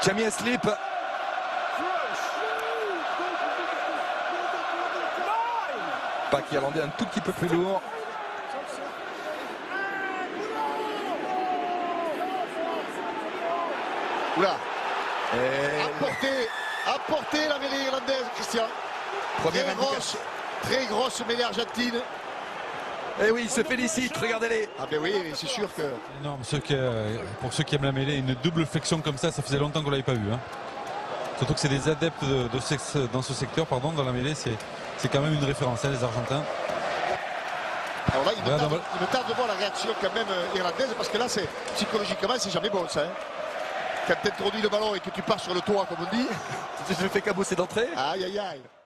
qui a mis un slip. Pas qui a landé un tout petit peu plus lourd. Oula. Et... Apporter la mêlée irlandaise, Christian. Très grosse mêlée argentine. Et oui, il se félicite, regardez-les. Ah ben oui, c'est sûr que... Énorme, pour ceux qui aiment la mêlée, une double flexion comme ça faisait longtemps qu'on ne l'avait pas vu. Hein. Surtout que c'est des adeptes dans ce secteur, pardon, dans la mêlée, c'est quand même une référence, hein, les Argentins. Alors là, il me tarde de voir la réaction quand même irlandaise, parce que là, psychologiquement, c'est jamais bon ça. Hein. Quand tu introduis le ballon et que tu pars sur le toit, comme on dit. Je fais cabosser d'entrée. Aïe, aïe, aïe.